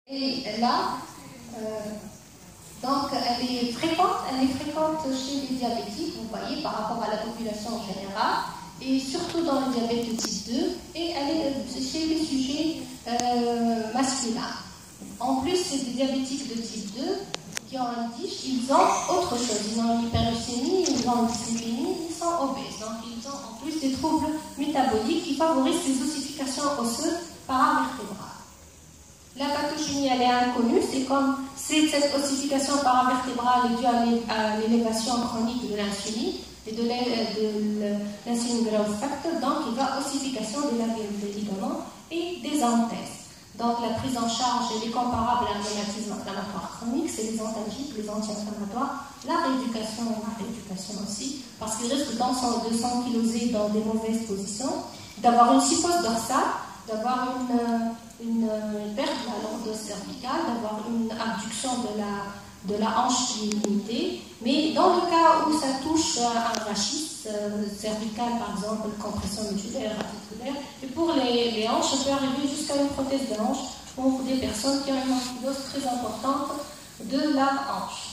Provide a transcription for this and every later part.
Et là, donc elle est fréquente chez les diabétiques, vous voyez, par rapport à la population en général, et surtout dans le diabète de type 2, et elle est chez les sujets masculins. En plus, c'est des diabétiques de type 2 qui ont un DISH, ils ont autre chose, ils ont une hyperglycémie, ils ont une dyslipidémie, ils sont obèses, donc ils ont en plus des troubles métaboliques qui favorisent ces ossifications osseuses paravertébrales. La pathogénie, elle est inconnue, c'est comme si cette ossification paravertébrale est due à l'élévation chronique de l'insuline et de l'insuline growth factor, donc il y a ossification des ligaments et des anthèses. Donc la prise en charge elle est comparable à un rhumatisme inflammatoire chronique, c'est les antalgiques, les anti-inflammatoires, la rééducation aussi, parce qu'il risque de s'ankyloser dans des mauvaises positions, d'avoir une cyphose dorsale, d'avoir une perte de la lordose cervicale, d'avoir une abduction de la hanche qui est limitée. Mais dans le cas où ça touche un rachis cervical, par exemple, compression musculaire, articulaire, et pour les hanches, ça peut arriver jusqu'à une prothèse de hanche pour des personnes qui ont une ankylose très importante de la hanche.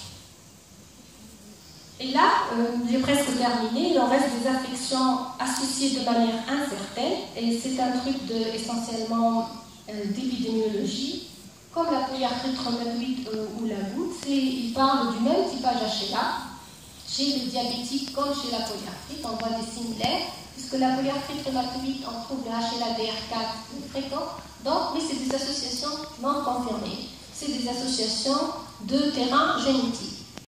Et là, j'ai presque terminé, il en reste des affections associées de manière incertaine, et c'est un truc essentiellement d'épidémiologie, comme la polyarthrite rhumatoïde ou la goutte, ils parlent du même typage HLA, chez les diabétiques comme chez la polyarthrite, on voit des similaires, puisque la polyarthrite rhumatoïde, on trouve le HLA-DR4 plus fréquent, donc, mais c'est des associations non confirmées, c'est des associations de terrain génétique.